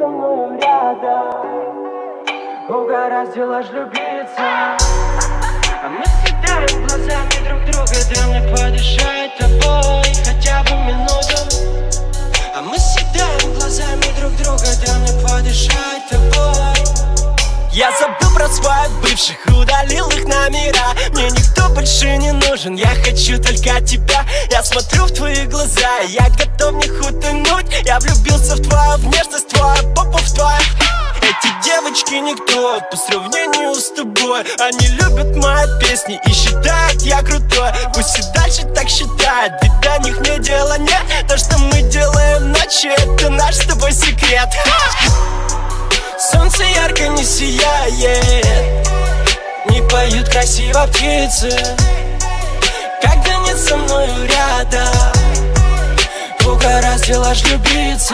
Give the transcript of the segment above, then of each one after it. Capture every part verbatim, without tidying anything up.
со мною рядом, угораздило ж влюбиться. А мы съедаем глазами друг друга, дай мне подышать тобой хотя бы минуту. А мы съедаем глазами друг друга, дай мне подышать тобой. Я забыл про своих бывших, удалил их номера. Мне никто больше не нужен, я хочу только тебя. Я смотрю в твои глаза, я готов в них утонуть. Я влюбился в твою внешность, твою попу, в твою. Эти девочки никто по сравнению с тобой. Они любят мои песни и считают я крутой. Пусть и дальше так считают, ведь до них мне дела нет. То, что мы делаем ночью, это наш с тобой секрет. Солнце ярко не сияет, не поют красиво птицы, когда нет со мною рядом, угораздило ж влюбиться.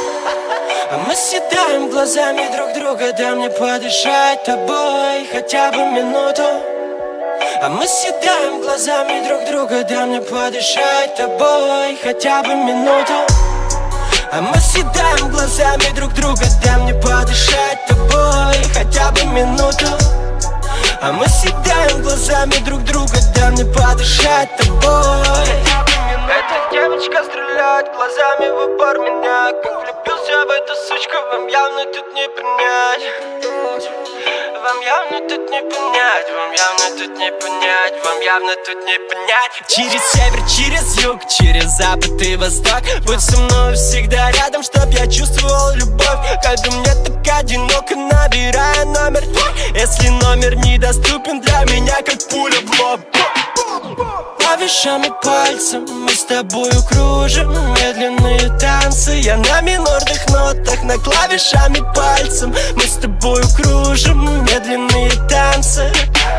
А мы съедаем глазами друг друга, дай мне подышать тобой хотя бы минуту. А мы съедаем глазами друг друга, дай мне подышать тобой хотя бы минуту. А мы съедаем глазами друг друга, дай мне подышать тобой хотя бы минуту. А мы съедаем глазами друг друга, дай мне подышать тобой. Эта девочка стреляет глазами в упор меня. Как влюбился в эту сучку, вам явно тут не принять. Вам явно тут не понять, вам явно тут не понять, вам явно тут не понять. Через север, через юг, через запад и восток, будь со мной всегда рядом, чтоб я чувствовал любовь. Когда мне так одиноко, набирая номер твой. Если номер недоступен для меня, как пуля в лоб. Клавишами пальцем мы с тобою кружим медленные танцы. Я на минорных нотах, на клавишами пальцем мы с тобою кружим медленные танцы.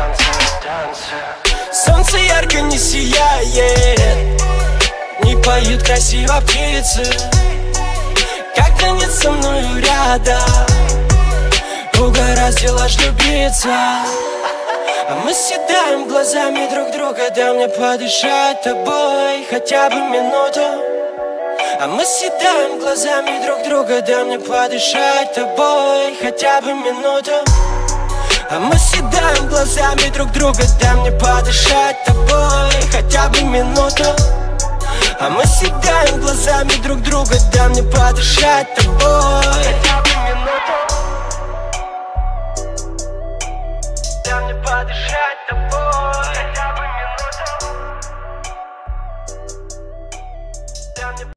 Солнце ярко не сияет, не поют красиво птицы, когда нет со мною рядом, угораздило ж влюбиться. А мы съедаем глазами друг друга, дай мне подышать тобой хотя бы минуту. А мы съедаем глазами друг друга, дай мне подышать тобой хотя бы минуту. А мы съедаем глазами друг друга, дай мне подышать тобой хотя бы минуту. А мы съедаем глазами друг друга, дай мне подышать тобой хотя бы минуту. Дай мне подышать тобой хотя бы минуту. Дай мне